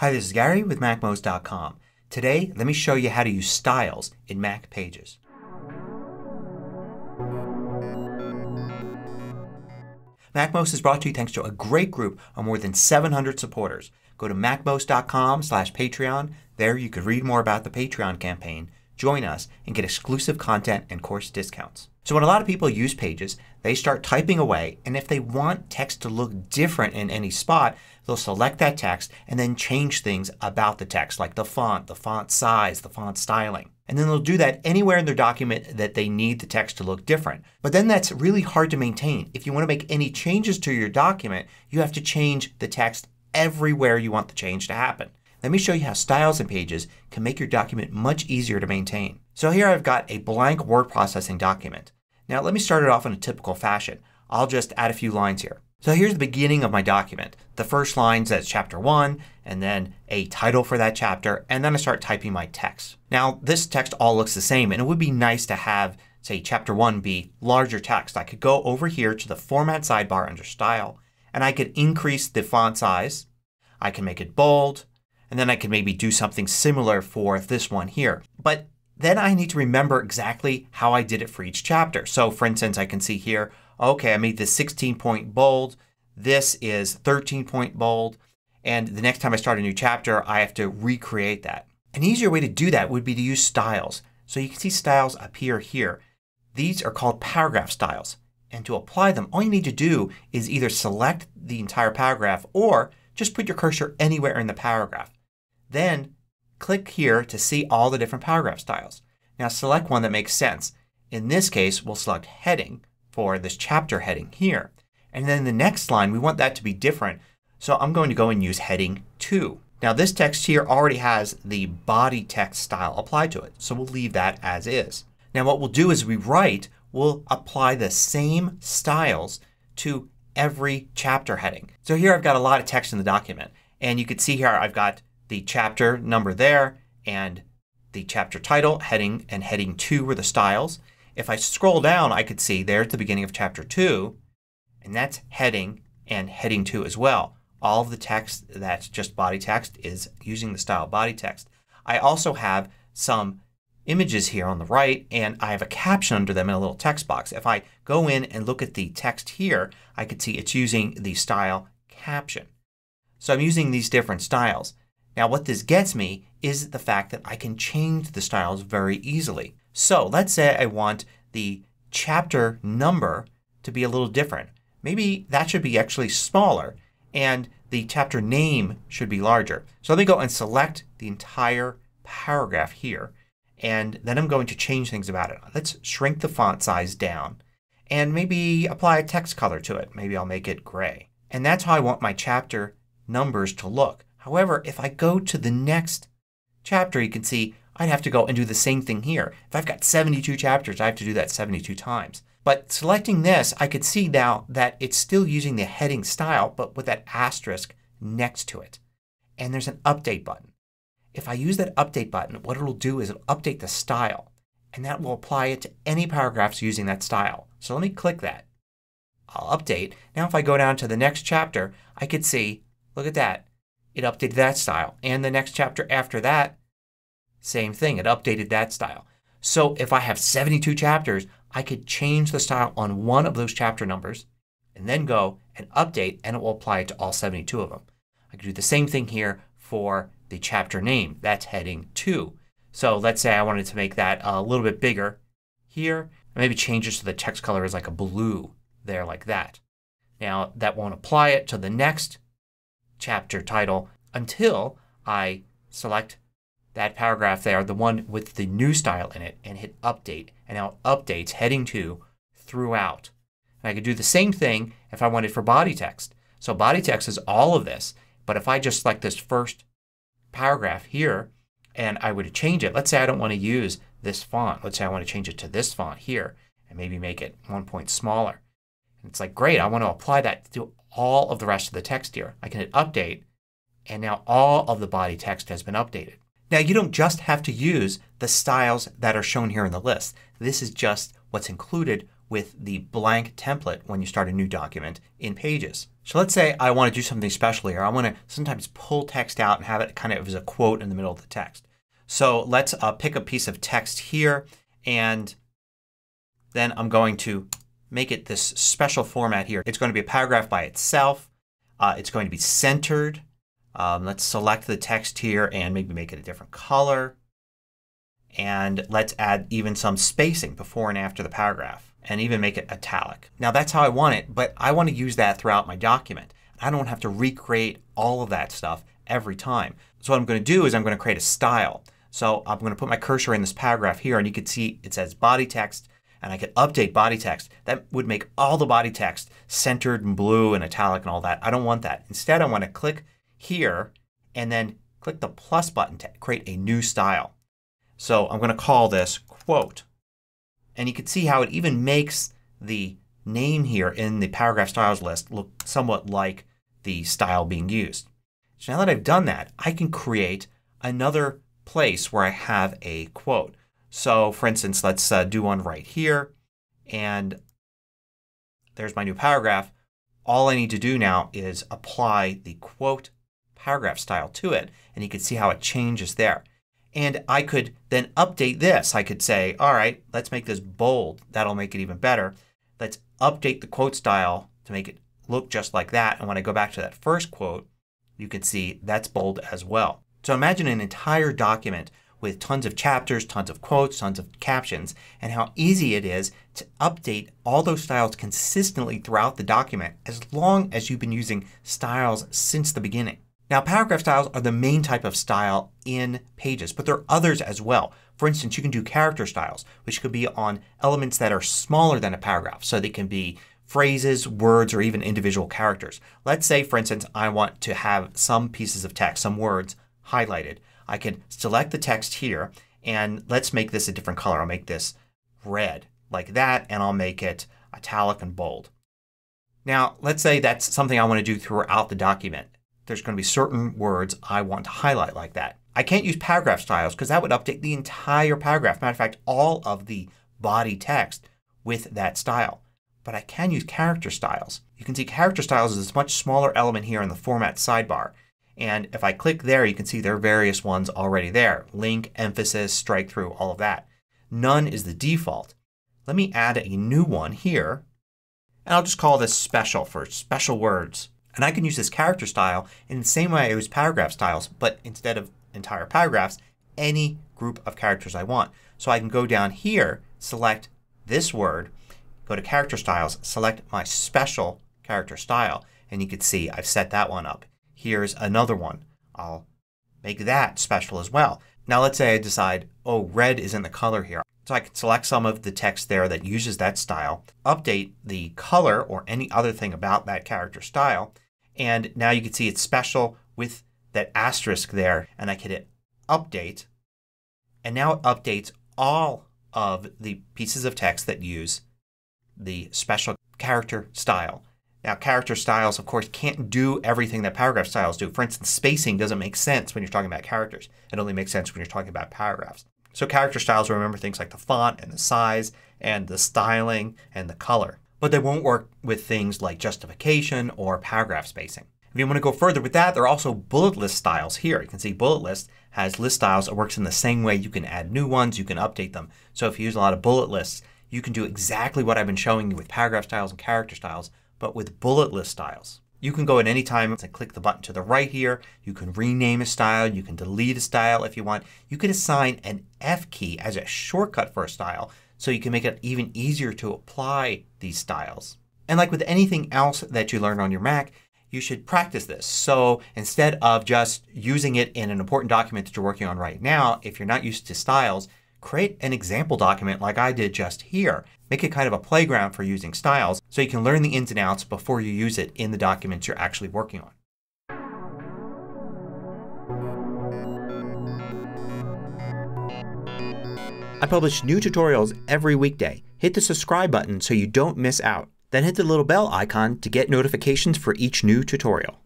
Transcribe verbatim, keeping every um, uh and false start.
Hi, this is Gary with Mac most dot com. Today, let me show you how to use styles in Mac Pages. MacMost is brought to you thanks to a great group of more than seven hundred supporters. Go to Mac most dot com slash Patreon. There you can read more about the Patreon campaign, join us, and get exclusive content and course discounts. So when a lot of people use Pages, they start typing away, and if they want text to look different in any spot, they'll select that text and then change things about the text like the font, the font size, the font styling. And then they'll do that anywhere in their document that they need the text to look different. But then that's really hard to maintain. If you want to make any changes to your document, you have to change the text everywhere you want the change to happen. Let me show you how styles in Pages can make your document much easier to maintain. So here I've got a blank word processing document. Now let me start it off in a typical fashion. I'll just add a few lines here. So here's the beginning of my document. The first line says chapter one and then a title for that chapter, and then I start typing my text. Now this text all looks the same, and it would be nice to have, say, chapter one be larger text. I could go over here to the Format sidebar under Style, and I could increase the font size. I can make it bold, and then I can maybe do something similar for this one here. But then I need to remember exactly how I did it for each chapter. So for instance, I can see here, okay, I made this sixteen point bold. This is thirteen point bold. And the next time I start a new chapter I have to recreate that. An easier way to do that would be to use styles. So you can see styles appear here. These are called paragraph styles. And to apply them, all you need to do is either select the entire paragraph or just put your cursor anywhere in the paragraph. Then click here to see all the different paragraph styles. Now select one that makes sense. In this case we'll select heading for this chapter heading here. And then the next line we want that to be different. So I'm going to go and use heading two. Now this text here already has the body text style applied to it. So we'll leave that as is. Now what we'll do is we write, we'll apply the same styles to every chapter heading. So here I've got a lot of text in the document. And you can see here I've got the chapter number there and the chapter title, heading, and heading two were the styles. If I scroll down I could see there at the beginning of chapter two, and that's heading and heading two as well. All of the text that's just body text is using the style body text. I also have some images here on the right and I have a caption under them in a little text box. If I go in and look at the text here I could see it's using the style caption. So I'm using these different styles. Now what this gets me is the fact that I can change the styles very easily. So let's say I want the chapter number to be a little different. Maybe that should be actually smaller and the chapter name should be larger. So let me go and select the entire paragraph here and then I'm going to change things about it. Let's shrink the font size down and maybe apply a text color to it. Maybe I'll make it gray. And that's how I want my chapter numbers to look. However, if I go to the next chapter you can see I'd have to go and do the same thing here. If I've got seventy-two chapters I have to do that seventy-two times. But selecting this I could see now that it's still using the heading style but with that asterisk next to it. And there's an update button. If I use that update button what it'll do is it'll update the style. And that will apply it to any paragraphs using that style. So let me click that. I'll update. Now if I go down to the next chapter I could see, look at that. It updated that style. And the next chapter after that, same thing. It updated that style. So if I have seventy-two chapters I could change the style on one of those chapter numbers and then go and update and it will apply it to all seventy-two of them. I could do the same thing here for the chapter name. That's heading two. So let's say I wanted to make that a little bit bigger here. And maybe change it so the text color is like a blue there like that. Now that won't apply it to the next chapter title until I select that paragraph there, the one with the new style in it, and hit update. And now it updates heading two throughout. And I could do the same thing if I wanted for body text. So body text is all of this. But if I just select this first paragraph here and I would change it. Let's say I don't want to use this font. Let's say I want to change it to this font here and maybe make it one point smaller. And it's like, great, I want to apply that to all of the rest of the text here. I can hit update and now all of the body text has been updated. Now you don't just have to use the styles that are shown here in the list. This is just what's included with the blank template when you start a new document in Pages. So let's say I want to do something special here. I want to sometimes pull text out and have it kind of as a quote in the middle of the text. So let's uh, pick a piece of text here and then I'm going to make it this special format here. It's going to be a paragraph by itself. Uh, it's going to be centered. Um, let's select the text here and maybe make it a different color. And let's add even some spacing before and after the paragraph. And even make it italic. Now that's how I want it, but I want to use that throughout my document. I don't have to recreate all of that stuff every time. So what I'm going to do is I'm going to create a style. So I'm going to put my cursor in this paragraph here and you can see it says body text and I can update body text. That would make all the body text centered and blue and italic and all that. I don't want that. Instead I want to click here and then click the plus button to create a new style. So I'm going to call this quote. And you can see how it even makes the name here in the paragraph styles list look somewhat like the style being used. So now that I've done that I can create another place where I have a quote. So for instance let's uh, do one right here and there's my new paragraph. All I need to do now is apply the quote paragraph style to it and you can see how it changes there. And I could then update this. I could say, alright, let's make this bold. That'll make it even better. Let's update the quote style to make it look just like that. And when I go back to that first quote, you can see that's bold as well. So imagine an entire document with tons of chapters, tons of quotes, tons of captions, and how easy it is to update all those styles consistently throughout the document as long as you've been using styles since the beginning. Now paragraph styles are the main type of style in Pages, but there are others as well. For instance, you can do character styles, which could be on elements that are smaller than a paragraph. So they can be phrases, words, or even individual characters. Let's say, for instance, I want to have some pieces of text, some words highlighted. I can select the text here and let's make this a different color. I'll make this red like that and I'll make it italic and bold. Now let's say that's something I want to do throughout the document. There's going to be certain words I want to highlight like that. I can't use paragraph styles because that would update the entire paragraph. Matter of fact, all of the body text with that style. But I can use character styles. You can see character styles is a much smaller element here in the format sidebar. And if I click there you can see there are various ones already there. Link, emphasis, strike through, all of that. None is the default. Let me add a new one here. And I'll just call this special for special words. And I can use this character style in the same way I use paragraph styles, but instead of entire paragraphs, any group of characters I want. So I can go down here, select this word, go to character styles, select my special character style, and you can see I've set that one up. Here's another one. I'll make that special as well. Now let's say I decide, oh, red isn't the color here. So I can select some of the text there that uses that style, update the color or any other thing about that character style, and now you can see it's special with that asterisk there, and I can hit update and now it updates all of the pieces of text that use the special character style. Now character styles of course can't do everything that paragraph styles do. For instance, spacing doesn't make sense when you're talking about characters. It only makes sense when you're talking about paragraphs. So character styles remember things like the font and the size and the styling and the color. But they won't work with things like justification or paragraph spacing. If you want to go further with that, there are also bullet list styles here. You can see bullet list has list styles. It works in the same way. You can add new ones. You can update them. So if you use a lot of bullet lists you can do exactly what I've been showing you with paragraph styles and character styles, but with bullet list styles. You can go at any time and click the button to the right here. You can rename a style. You can delete a style if you want. You can assign an F key as a shortcut for a style so you can make it even easier to apply these styles. And like with anything else that you learn on your Mac, you should practice this. So instead of just using it in an important document that you're working on right now, if you're not used to styles, create an example document like I did just here. Make it kind of a playground for using styles so you can learn the ins and outs before you use it in the documents you're actually working on. I publish new tutorials every weekday. Hit the subscribe button so you don't miss out. Then hit the little bell icon to get notifications for each new tutorial.